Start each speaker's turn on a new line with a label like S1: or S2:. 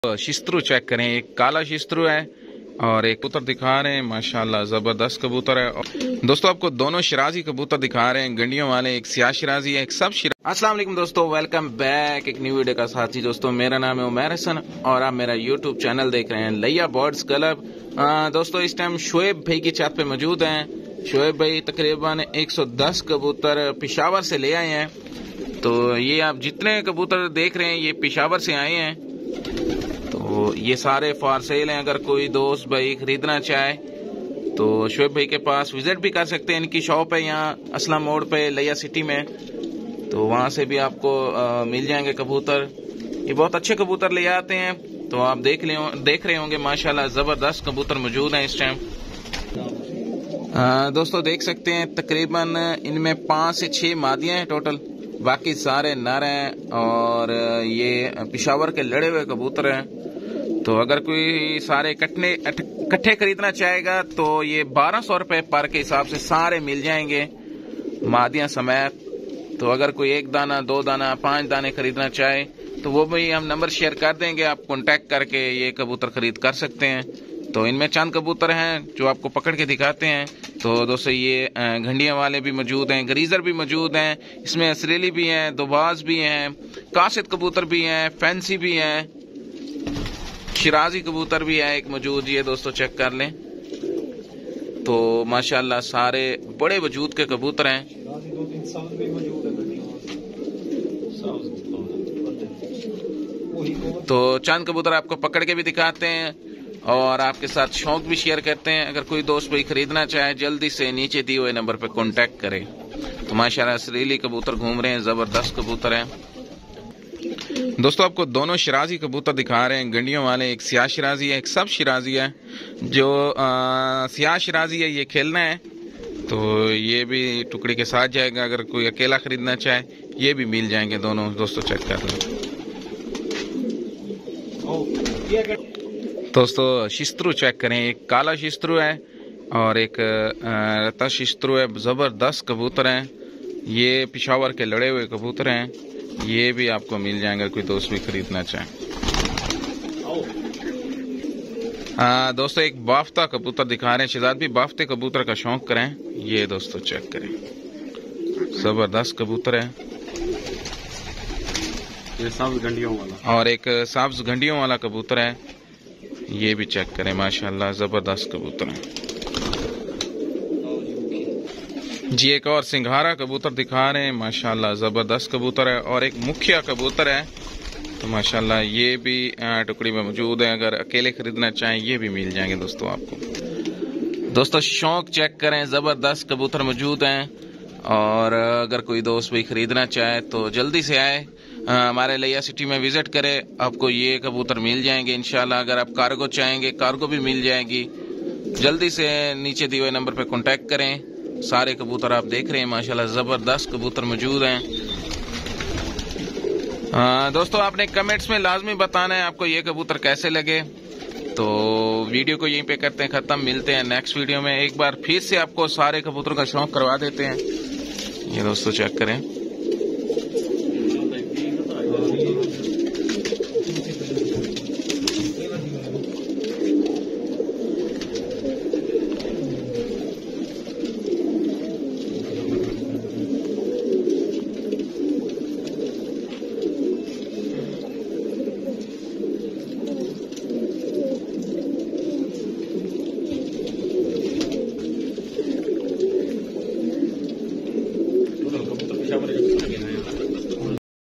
S1: शिस्त्रु check करें, एक काला शिस्त्रु है और एक कबूतर दिखा रहे हैं, माशाल्लाह जबरदस्त कबूतर है। और दोस्तों आपको दोनों शिराजी कबूतर दिखा रहे हैं, गंडियों वाले, एक सियाह शिराजी है, एक सब शिराजी। अस्सलाम वालेकुम दोस्तों, वेलकम बैक एक न्यू वीडियो का साथी। दोस्तों मेरा नाम है उमैर हसन और आप मेरा यूट्यूब चैनल देख रहे हैं लिया बर्ड्स क्लब। दोस्तों इस टाइम शोएब भाई की छत पे मौजूद हैं। शोएब भाई तकरीबन 110 कबूतर पेशावर से ले आए हैं। तो ये आप जितने कबूतर देख रहे हैं ये पेशावर से आए हैं। तो ये सारे फॉर सेल हैं। अगर कोई दोस्त भाई खरीदना चाहे तो शोएब भाई के पास विजिट भी कर सकते हैं। इनकी शॉप है यहाँ असलम मोड़ पे लिया सिटी में, तो वहाँ से भी आपको मिल जाएंगे कबूतर। ये बहुत अच्छे कबूतर ले आते हैं। तो आप देख रहे होंगे माशाल्लाह जबरदस्त कबूतर मौजूद हैं इस टाइम। दोस्तों देख सकते हैं तकरीबन इनमें 5 से 6 मादियां हैं टोटल, बाकी सारे नर हैं और ये पेशावर के लड़े हुए कबूतर हैं। तो अगर कोई सारे इकट्ठे खरीदना चाहेगा तो ये 1200 रुपए पर के हिसाब से सारे मिल जाएंगे मादियां समेत। तो अगर कोई 1 दाना 2 दाना 5 दाने खरीदना चाहे तो वो भी हम नंबर शेयर कर देंगे, आप कांटेक्ट करके ये कबूतर खरीद कर सकते हैं। तो इनमें चंद कबूतर हैं जो आपको पकड़ के दिखाते हैं। तो दोस्तों ये घंडियां वाले भी मौजूद हैं, गरीजर भी मौजूद हैं, इसमें असरेली भी हैं, दोबाज भी हैं, कासिद कबूतर भी हैं, फैंसी भी हैं, शिराजी कबूतर भी है एक मौजूद। ये दोस्तों चेक कर लें। तो माशाल्लाह सारे बड़े वजूद के कबूतर हैं। तो चंद कबूतर आपको पकड़ के भी दिखाते हैं और आपके साथ शौक भी शेयर करते हैं। अगर कोई दोस्त भाई खरीदना चाहे जल्दी से नीचे दिए हुए नंबर पर कांटेक्ट करें। तो माशाल्लाह असरेली कबूतर घूम रहे हैं, जबरदस्त कबूतर हैं। दोस्तों आपको दोनों शिराजी कबूतर दिखा रहे हैं, गंडियों वाले, एक सियाह शिराजी है, एक सब शिराजी है। जो सियाह शिराजी है ये खेलना है तो ये भी टुकड़ी के साथ जाएगा। अगर कोई अकेला खरीदना चाहे ये भी मिल जाएंगे दोनों। दोस्तों चेक कर लें। दोस्तों शिस्त्रु चेक करें, एक काला शिस्त्रु है और एक रता शिस्त्रु है, जबरदस्त कबूतर हैं। ये पेशावर के लड़े हुए कबूतर हैं, ये भी आपको मिल जाएंगे कोई दोस्त भी खरीदना चाहे। दोस्तों एक बाफ्ता कबूतर दिखा रहे हैं, शहजाद भी बाफ्ते कबूतर का शौक करें। ये दोस्तों चेक करें, जबरदस्त कबूतर है।
S2: ये सब्ज घंटियों वाला
S1: और एक सब्ज घंटियों वाला कबूतर है, ये भी चेक करें, माशाल्लाह जबरदस्त कबूतर है जी। एक और सिंघारा कबूतर दिखा रहे हैं, माशाल्लाह जबरदस्त कबूतर है। और एक मुखिया कबूतर है, तो माशाल्लाह ये भी टुकड़ी में मौजूद है। अगर अकेले खरीदना चाहें ये भी मिल जाएंगे दोस्तों आपको। दोस्तों शौक चेक करें, जबरदस्त कबूतर मौजूद हैं। और अगर कोई दोस्त भी खरीदना चाहे तो जल्दी से आए, हमारे लिया सिटी में विजिट करें, आपको ये कबूतर मिल जाएंगे इंशाल्लाह। अगर आप कार्गो चाहेंगे कार्गो भी मिल जाएगी। जल्दी से नीचे दिए हुए नंबर पर कॉन्टेक्ट करें। सारे कबूतर आप देख रहे हैं माशाल्लाह जबरदस्त कबूतर मौजूद हैं। दोस्तों आपने कमेंट्स में लाजमी बताना है आपको ये कबूतर कैसे लगे। तो वीडियो को यहीं पे करते हैं खत्म, मिलते हैं नेक्स्ट वीडियो में। एक बार फिर से आपको सारे कबूतर का शौक करवा देते हैं। ये दोस्तों चेक करें,